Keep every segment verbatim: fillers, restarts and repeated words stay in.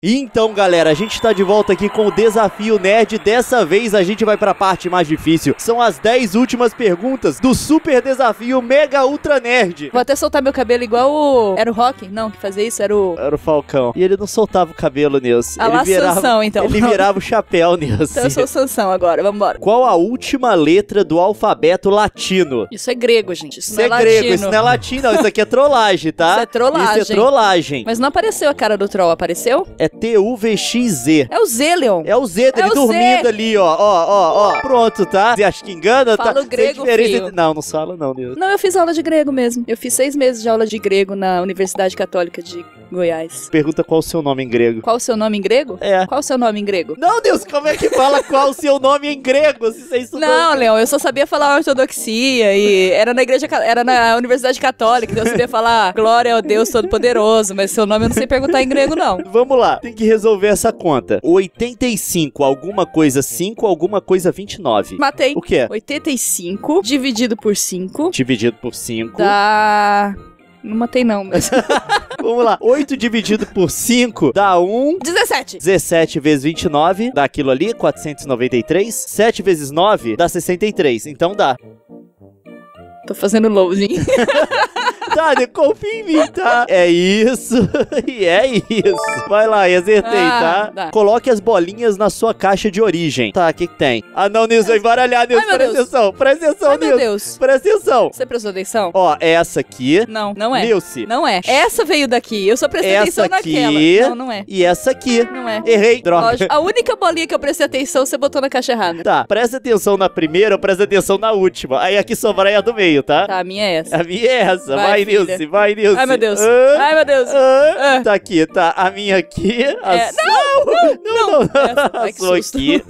Então, galera, a gente tá de volta aqui com o Desafio Nerd. Dessa vez a gente vai pra parte mais difícil. São as dez últimas perguntas do Super Desafio Mega Ultra Nerd. Vou até soltar meu cabelo igual o... Era o Rock? Não, que fazia isso era o... Era o Falcão. E ele não soltava o cabelo, Nilce. Ah lá, Sansão, então. Ele virava o chapéu, Nilce. Então eu sou Sansão agora, vambora. Qual a última letra do alfabeto latino? Isso é grego, gente. Isso, Isso não é, é grego, latino. isso não é latino, não. Isso aqui é trollagem, tá? Isso é trollagem. Isso é trollagem. Mas não apareceu a cara do troll, apareceu? É T U V X Z. É o Z, Leon. É o Z dele É o dormindo Z. ali, ó, ó, ó, ó. Pronto, tá? Você acha que engana? Fala tá? o grego, Sem diferença filho. entre- Não, não fala não, Nilce. Não, eu fiz aula de grego mesmo. Eu fiz seis meses de aula de grego na Universidade Católica de Goiás. Pergunta qual o seu nome em grego. Qual o seu nome em grego? É. Qual o seu nome em grego? Não, Deus, como é que fala qual o seu nome em grego? Se você estudou... Não, Leon, eu só sabia falar ortodoxia e era na igreja, ca- era na Universidade Católica, então eu sabia falar glória ao Deus Todo-Poderoso, mas seu nome eu não sei perguntar em grego, não. Vamos lá, tem que resolver essa conta. oitenta e cinco, alguma coisa cinco, alguma coisa vinte e nove. Matei. O que é? oitenta e cinco dividido por cinco Dividido por cinco. dá... Não matei não, mas... Vamos lá, oito dividido por cinco dá um... dezessete. dezessete vezes vinte e nove dá aquilo ali, quatrocentos e noventa e três. sete vezes nove dá sessenta e três, então dá. Tô fazendo loading. Tá, confia em mim, tá? É isso, e é isso. Vai lá, e acertei, Ah, tá? dá. Coloque as bolinhas na sua caixa de origem. Tá, o que que tem? Ah, não, Nilson, vai embaralhar, Nilson, Ai, meu presta Deus. atenção, presta atenção, Ai, meu Nilson. Deus. Presta atenção. Você prestou atenção? Ó, essa aqui, Não, não é. Nilce. Não é. Essa veio daqui. Eu só prestei Essa atenção aqui. naquela. Não, não é. E essa aqui. Não é. Errei, droga. Lógico. A única bolinha que eu prestei atenção, você botou na caixa errada. Tá, presta atenção na primeira ou presta atenção na última. Aí aqui sobrar é a do meio, tá? Tá, a minha é essa. A minha é essa. Vai, Vai, filha. Nilce, vai, Nilce. Ai, meu Deus. Ah, Ai, meu Deus. ah. Ah. Tá aqui, tá? A minha aqui. A É, sua... Não, não, não. Essa. Ai, A que sua susto. aqui.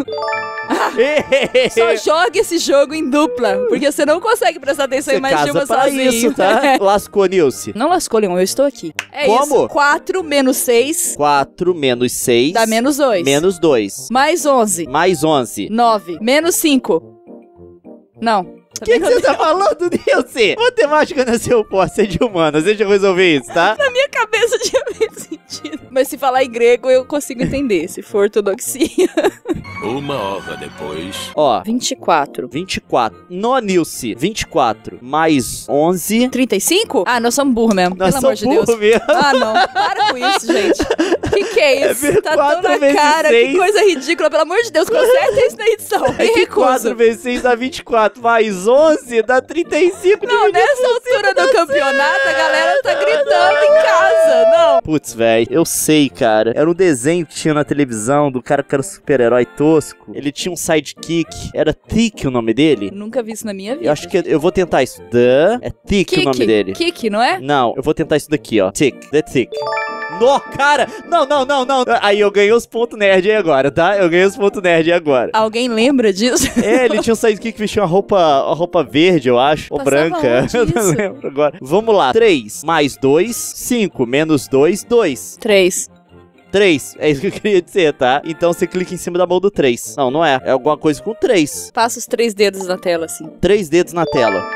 Só joga esse jogo em dupla, porque você não consegue prestar atenção Você em mais de casa uma pra sozinho. isso, tá? Lascou, Nilce. Não lascou, Leon, eu estou aqui. É Como? isso. quatro menos seis quatro menos seis. dá menos dois. Menos dois. Mais onze. Mais onze. nove. Menos cinco. Não. O que que você tá falando, Nilce? Matemática não é seu forte, é de humanas. Deixa eu resolver isso, tá? Na minha cabeça tinha feito sentido. Mas se falar em grego, eu consigo entender. Se for ortodoxia. Uma hora depois. Ó, vinte e quatro. vinte e quatro. No, Nilce. vinte e quatro mais onze. trinta e cinco? Ah, nós somos burros mesmo. Nós Pelo amor somos de Deus. burro mesmo. Ah, não. Para com isso, gente. Que que é isso? É Tá tão quatro na vezes cara. seis. Que coisa ridícula. Pelo amor de Deus, conserta isso na edição. É Me que recuso. quatro vezes seis dá vinte e quatro. Mais onze dá trinta e cinco. Não, dividido nessa por altura cinco do dá campeonato, a galera tá gritando em casa. Não. Putz, velho, eu sei, cara. Era um desenho que tinha na televisão do cara que era um super-herói tosco. Ele tinha um sidekick. Era Thick o nome dele? Nunca vi isso na minha vida. Eu acho que eu vou tentar isso. The... É Thick o nome dele. Kiki, não é? Não, eu vou tentar isso daqui, ó. Thick. The Thick. No, cara! Não, não, não, não. Aí eu ganhei os pontos nerd aí agora, tá? Eu ganhei os pontos nerd aí agora. Alguém lembra disso? É, ele tinha um sidekick que vestia uma roupa, uma roupa verde, eu acho. Ou Passava branca. onde Eu não isso? lembro agora. Vamos lá. três mais dois, cinco. Menos dois, dois. Três. três. É isso que eu queria dizer, tá? Então você clica em cima da mão do três. Não, não é. É alguma coisa com três. Passa os três dedos na tela, assim. Três dedos na tela.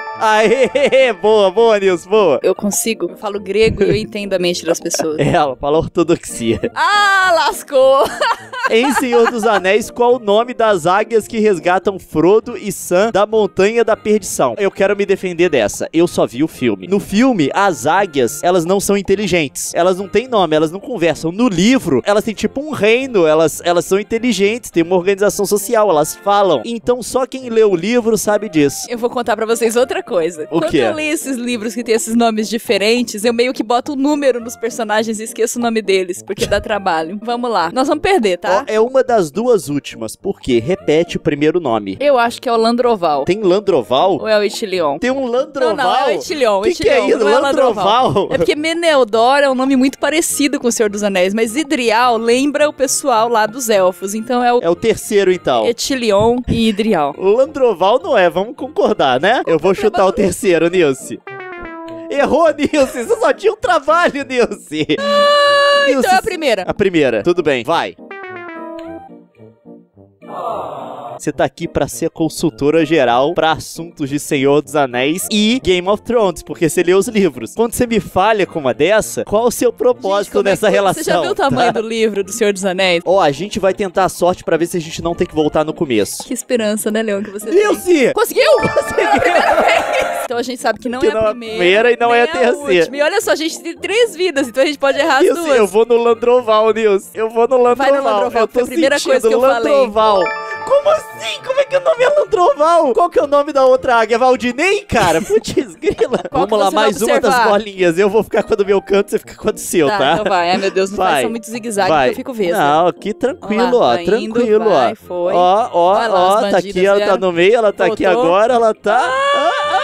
Aê, boa, boa, Nilson, boa. Eu consigo, eu falo grego e eu entendo a mente das pessoas. Ela fala ortodoxia. Ah, lascou! Em Senhor dos Anéis, qual o nome das águias que resgatam Frodo e Sam da Montanha da Perdição? Eu quero me defender dessa. Eu só vi o filme. No filme, as águias, elas não são inteligentes. Elas não têm nome, elas não conversam. No livro, elas têm tipo um reino. Elas, elas são inteligentes, têm uma organização social, elas falam. Então só quem lê o livro sabe disso. Eu vou contar pra vocês outra coisa. O Quando quê? eu leio esses livros que tem esses nomes diferentes, eu meio que boto o número nos personagens e esqueço o nome deles, porque dá trabalho. Vamos lá. Nós vamos perder, tá? Ó, é uma das duas últimas, porque repete o primeiro nome. Eu acho que é o Landroval. Tem Landroval? Ou é o Itilion? Tem um Landroval? Não, não, é o Itilion. Que que é isso? não é Landroval? É porque Meneldor é um nome muito parecido com o Senhor dos Anéis, mas Idrial lembra o pessoal lá dos elfos, então é o É o terceiro, então. Etilion e Idrial. Landroval não é, vamos concordar, né? Eu vou chutar o terceiro, Nilce. Errou, Nilce. Você só tinha um trabalho, Nilce. Ah, Nilce, então é a primeira. A primeira. Tudo bem, vai. Você tá aqui pra ser a consultora geral pra assuntos de Senhor dos Anéis e Game of Thrones, porque você lê os livros. Quando você me falha com uma dessa, qual o seu propósito Gente, nessa é que... relação? Você já viu o tamanho tá? do livro do Senhor dos Anéis? Ó, a gente vai tentar a sorte pra ver se a gente não tem que voltar no começo. Que esperança, né, Leon, que você tem. Nilce! Conseguiu? Conseguiu! Então a gente sabe que não Que é não é a a primeira, primeira e não nem é a terceira. última. E olha só, a gente tem três vidas, então a gente pode errar as Nilce, duas. eu vou no Landroval, Nilce. Eu vou no Landroval. Vai no Landroval, eu tô foi a primeira sentindo coisa que eu falei. Landroval. Como assim? Como é que o nome é Landroval? Qual que é o nome da outra águia? Valdinei, cara? Putz, grila. Qual que Vamos lá, você vai mais uma das observar? bolinhas. Eu vou ficar com a do meu canto, você fica com a do seu, Tá, tá? então vai. Ai, meu Deus, não Vai. faz só muito zigue-zague Vai. que eu fico vesga. Não, aqui tranquilo, Vamos lá, ó. vai indo, Tranquilo, vai, ó. foi. Ó, ó, Vai lá, ó. as Tá bandidas aqui, ela tá vieram. no meio, ela tá aqui Voltou. agora, ela tá... Ah, ah,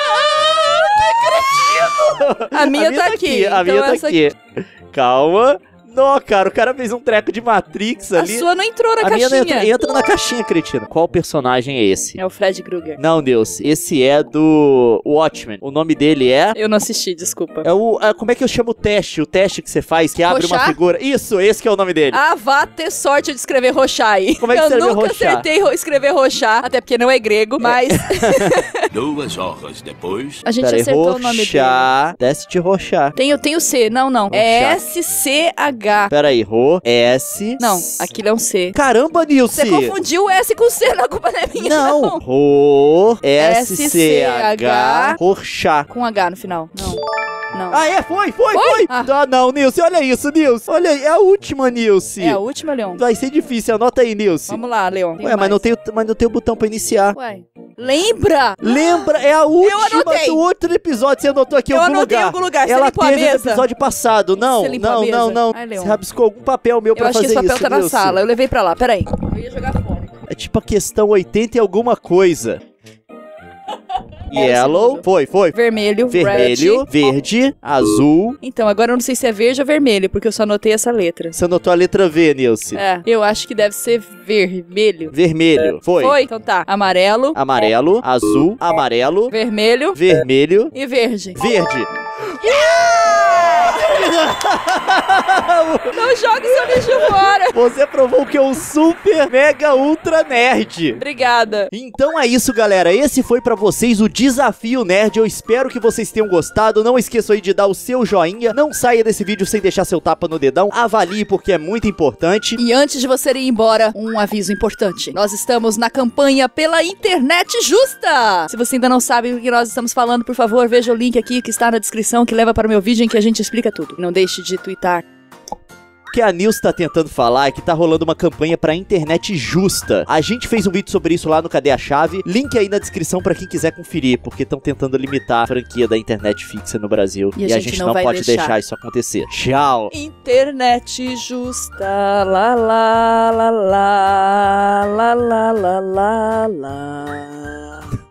ah, que cretino! A minha tá aqui, A então minha tá essa aqui. Calma. Não, cara, o cara fez um treco de Matrix A ali. sua não entrou na A minha caixinha. não entra, entra na caixinha, cretino. Qual personagem é esse? É o Fred Krueger. Não, Deus. Esse é do Watchmen. O nome dele é... Eu não assisti, desculpa. É o... é- como é que eu chamo o teste? O teste que você faz, que abre uma Rochar? figura. Isso, esse que é o nome dele. Ah, vá ter sorte de escrever roxar aí. Como é que eu escreveu nunca roxar? acertei ro- escrever roxar, até porque não é grego, mas Duas horas depois. a gente Pera aí, acertou o nome dele. roxar. Desce de roxar. Tem, o- tem o C, não, não. É Roxar. S C H. Pera aí, ro, S... Não, aquilo é um C. Caramba, Nilce! Você confundiu o S com o C, não, a culpa não é minha, Não, não. ro, S C S C H, H, roxar. Com H no final. Não. Não. Ah, é? Foi, foi, Foi? foi! Ah. Ah, não, Nilce, olha isso, Nilce. Olha aí, é a última, Nilce. É a última, Leon? Vai ser difícil, anota aí, Nilce. Vamos lá, Leon. Ué, mas não, tem, o- mas não tem o botão pra iniciar. Ué. Lembra? Lembra, é a última anotei. do outro episódio. Você anotou aqui em Eu algum anotei em lugar. algum lugar. Você Ela limpou a teve no mesa? episódio passado. Não, Você limpou a não, mesa? não, não. Ai, Leon. Você rabiscou algum papel meu Eu pra acho que fazer esse papel isso, tá na Nilce. sala. Eu levei pra lá, peraí. Eu ia jogar fora. É tipo a questão oitenta e alguma coisa. Era o Yellow. segundo. Foi, foi. Vermelho, Vermelho, red. verde, azul. Então, agora eu não sei se é verde ou vermelho, porque eu só anotei essa letra. Você anotou a letra V, Nilce. É, eu acho que deve ser vermelho. Vermelho. Foi. Foi? Então tá. Amarelo, Amarelo, azul, amarelo, vermelho vermelho, e verde. verde. Não jogue seu lixo fora. Você provou que é um super, mega, ultra nerd. Obrigada. Então é isso, galera. Esse foi pra vocês o Desafio Nerd. Eu espero que vocês tenham gostado. Não esqueçam aí de dar o seu joinha. Não saia desse vídeo sem deixar seu tapa no dedão. Avalie porque é muito importante. E antes de você ir embora, um aviso importante. Nós estamos na campanha pela internet justa. Se você ainda não sabe o que nós estamos falando, por favor, veja o link aqui que está na descrição, que leva para o meu vídeo em que a gente explica tudo. Não deixe de twittar. O que a Nilce tá tentando falar é que tá rolando uma campanha pra internet justa. A gente fez um vídeo sobre isso lá no Cadê a Chave? Link aí na descrição pra quem quiser conferir, porque estão tentando limitar a franquia da internet fixa no Brasil. E a gente não vai pode deixar. deixar isso acontecer. Tchau! Internet justa, lá lá lá lá lá lá lá lá lá.